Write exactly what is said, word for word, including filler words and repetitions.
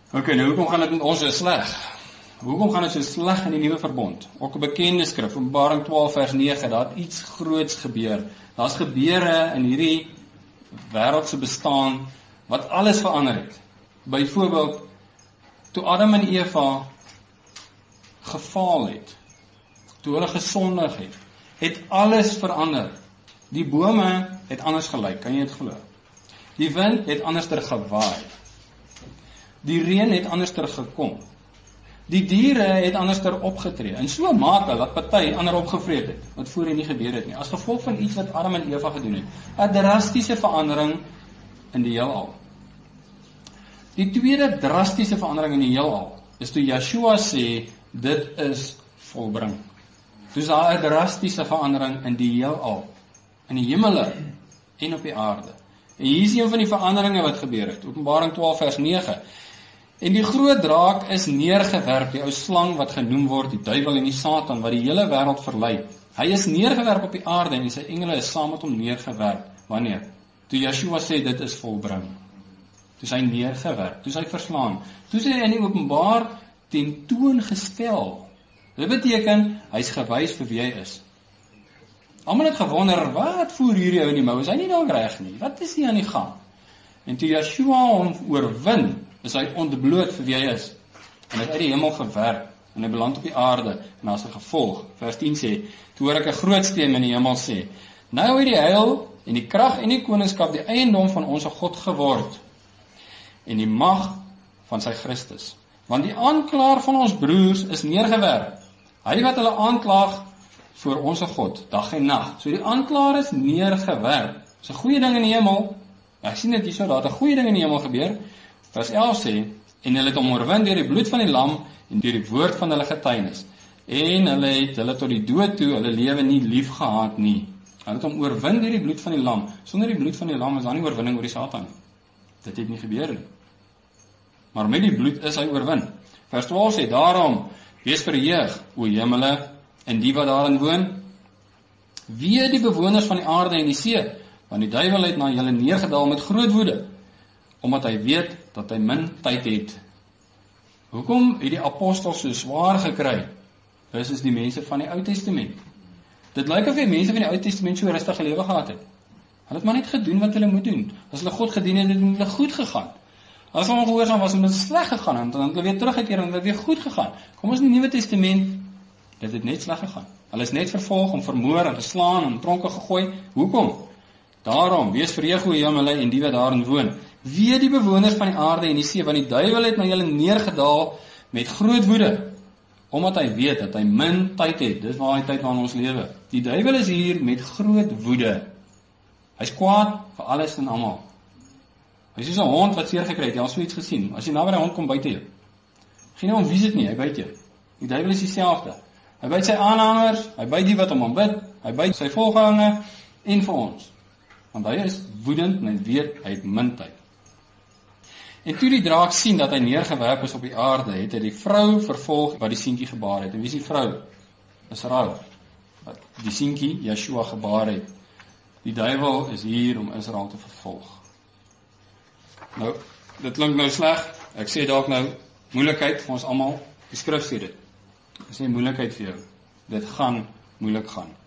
Ok, nou hoekom gaan dit met ons so sleg? Hoekom gaan dit so sleg in die nuwe verbond? Ook 'n bekende skrif, Openbaring twaalf vers nege, daar het iets groots gebeur. Daar's gebeure in hierdie wêreldse bestaan wat alles verander het. Byvoorbeeld, toe Adam en Eva gefaal het, toe hulle gesondig het, het alles verander. Die bome het anders gelyk, kan jy dit glo? Die wind het anders ter gewaai. Die reën het anders ter gekom. Die diere het anders ter opgetree. En so maak hulle dat party ander opgevreet het, wat voorheen nie gebeur het nie. As gevolg van iets wat Adam en Eva gedoen het. 'n Drastiese verandering in die heelal. Die tweede drastiese verandering in die heelal is toe Yeshua sê, dit is volbring. Toe is daar 'n drastiese verandering in die heelal, in die hemele en op die aarde. En hier is een van die veranderinge wat gebeur het, Openbaring twaalf vers nege. En die groot draak is neergewerp, die ou slang wat genoem word, die duiwel en die Satan, wat die hele wêreld verlei. Hy is neergewerp op die aarde en sy engele is saam met hom neergewerp. Wanneer? Toe Yeshua sê, dit is volbring. Toe is hy neergewerp, toe is hy verslaan. Toe is hy in die openbaar tentoongestel. Dit beteken, hy is gewys vir wie hy is. Almal het gewonder, wat voer hierdie ou in die mou? Is hy nie dalk reg nie? Wat is hier aan die gang? En toe Yeshua hom oorwin, is hy ontbloot vir wie hy is. En hy het uit die hemel gewerp, en hy beland op die aarde, en as 'n gevolg, vers tien sê, toe hoor ek 'n groot stem in die hemel sê, nou het die heil, en die krag en die koningskap die eiendom van ons God geword, en die mag van sy Christus. Want die aanklaer van ons broers is neergewerp. Hy wat hulle aanklaag voor ons God, dag en nag. So die aanklaer is neergewerp. Dis 'n goeie ding in die hemel. Ek sien dit hierso, daar het 'n goeie ding in die hemel gebeur. Vers elf sê, en hulle het hom oorwin deur die bloed van die lam en deur die woord van hulle getuienis. En hulle het hulle tot die dood toe hulle lewe nie lief gehad nie. Hulle het hom oorwin deur die bloed van die lam. Sonder die bloed van die lam is daar nie oorwinning oor die Satan nie. Dit het nie gebeur nie. Maar met die bloed is hy oorwin. Vers twaalf sê, daarom, wees verheug, o hemele, en die wat daarin woon. Wee die bewoners van die aarde en die see, want die duiwel het na julle neergedaal met groot woede, omdat hy weet dat hy min tyd het. Hoekom het die apostels so swaar gekry, versus die mense van die Ou Testament? Dit lyk of die mense van die Ou Testament so rustige lewe gehad het. Hulle het maar net gedoen wat hulle moet doen. As hulle God gedien het, het dit hulle goed gegaan. As hulle ongehoorsaam was, het dit sleg gegaan, en dan het hulle weer teruggekeer en het het weer goed gegaan. Kom ons in die Nuwe Testament, dit het net sleg gegaan. Hulle is net vervolg, en vermoor, en geslaan, en tronke gegooi. Hoekom? Daarom, wees verheug o hemele en die wat daarin woon. Wee die bewoners van die aarde en die see, want die duiwel het na julle neergedaal met groot woede, omdat hy weet dat hy min tyd het. Dis waar hy tyd waarin ons lewe. Die duiwel is hier met groot woede. Hy's kwaad vir alles en almal. Hy is soos 'n hond wat seer gekry het, jy al so iets gesien. As jy naby die hond kom, byt hy. Geen om wie dit nie, hy byt jou. Die duiwel is dieselfde. Hy byt sy aanhangers, hy byt die wat hom aanbid, hy byt sy volgelinge en vir ons. Want hy is woedend en hy weet hy het min tyd. En toe die draak sien dat hy neergewerp is op die aarde, het hy die vrou vervolg wat die seentjie gebaar het. En wie is die vrou? Israel. Wat die seentjie Yeshua gebaar het. Die duiwel is hier om Israel te vervolg. Nou, dit klink nou sleg. Ek sê dalk nou moeilikheid vir ons almal. Die skrif sê dit. Ek sê moeilikheid vir jou. Dit gaan moeilik gaan.